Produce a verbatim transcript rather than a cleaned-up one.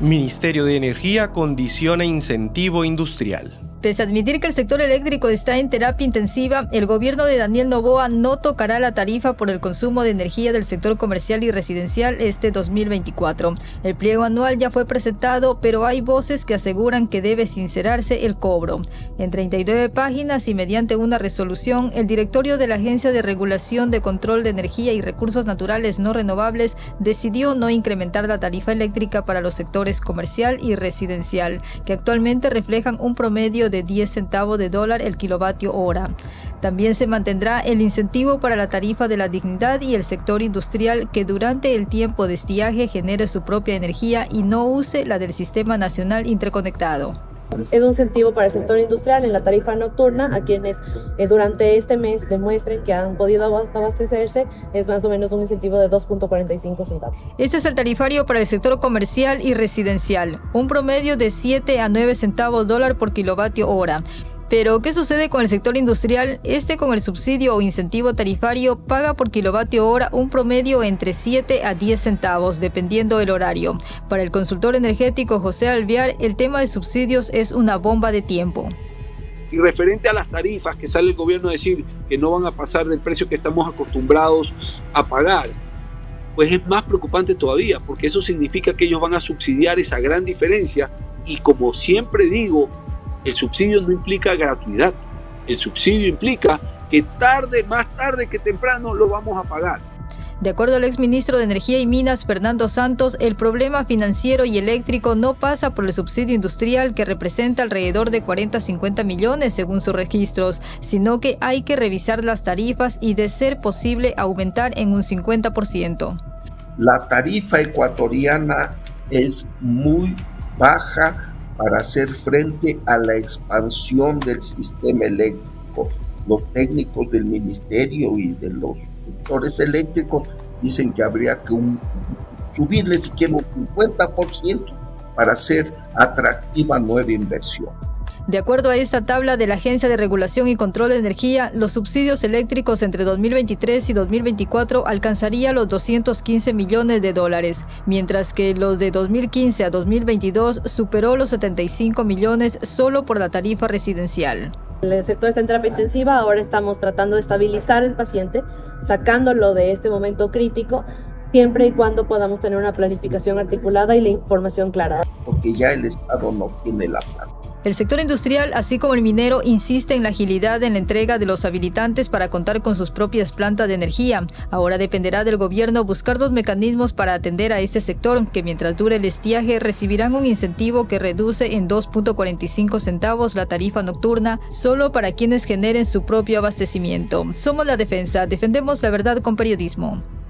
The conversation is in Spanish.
Ministerio de Energía condiciona incentivo industrial. Pese a admitir que el sector eléctrico está en terapia intensiva, el gobierno de Daniel Noboa no tocará la tarifa por el consumo de energía del sector comercial y residencial este dos mil veinticuatro. El pliego anual ya fue presentado, pero hay voces que aseguran que debe sincerarse el cobro. En treinta y nueve páginas y mediante una resolución, el directorio de la Agencia de Regulación de Control de Energía y Recursos Naturales No Renovables decidió no incrementar la tarifa eléctrica para los sectores comercial y residencial, que actualmente reflejan un promedio de diez centavos de dólar el kilovatio hora. También se mantendrá el incentivo para la tarifa de la dignidad y el sector industrial que durante el tiempo de estiaje genere su propia energía y no use la del Sistema Nacional Interconectado. Es un incentivo para el sector industrial en la tarifa nocturna a quienes eh, durante este mes demuestren que han podido abastecerse. Es más o menos un incentivo de dos punto cuarenta y cinco centavos. Este es el tarifario para el sector comercial y residencial, un promedio de siete a nueve centavos dólar por kilovatio hora. Pero, ¿qué sucede con el sector industrial? Este, con el subsidio o incentivo tarifario, paga por kilovatio hora un promedio entre siete a diez centavos, dependiendo del horario. Para el consultor energético José Alvear, el tema de subsidios es una bomba de tiempo. Y referente a las tarifas que sale el gobierno a decir que no van a pasar del precio que estamos acostumbrados a pagar, pues es más preocupante todavía, porque eso significa que ellos van a subsidiar esa gran diferencia y, como siempre digo, el subsidio no implica gratuidad. El subsidio implica que tarde, más tarde que temprano lo vamos a pagar. De acuerdo al exministro de Energía y Minas, Fernando Santos, el problema financiero y eléctrico no pasa por el subsidio industrial, que representa alrededor de cuarenta a cincuenta millones según sus registros, sino que hay que revisar las tarifas y, de ser posible, aumentar en un cincuenta por ciento. La tarifa ecuatoriana es muy baja para hacer frente a la expansión del sistema eléctrico. Los técnicos del ministerio y de los sectores eléctricos dicen que habría que un, subirle siquiera un cincuenta por ciento para hacer atractiva nueva inversión. De acuerdo a esta tabla de la Agencia de Regulación y Control de Energía, los subsidios eléctricos entre dos mil veintitrés y dos mil veinticuatro alcanzarían los doscientos quince millones de dólares, mientras que los de dos mil quince a dos mil veintidós superó los setenta y cinco millones solo por la tarifa residencial. El sector está en terapia intensiva, ahora estamos tratando de estabilizar al paciente, sacándolo de este momento crítico, siempre y cuando podamos tener una planificación articulada y la información clara. Porque ya el Estado no tiene la plata. El sector industrial, así como el minero, insiste en la agilidad en la entrega de los habilitantes para contar con sus propias plantas de energía. Ahora dependerá del gobierno buscar los mecanismos para atender a este sector, que mientras dure el estiaje recibirán un incentivo que reduce en dos punto cuarenta y cinco centavos la tarifa nocturna, solo para quienes generen su propio abastecimiento. Somos La Defensa, defendemos la verdad con periodismo.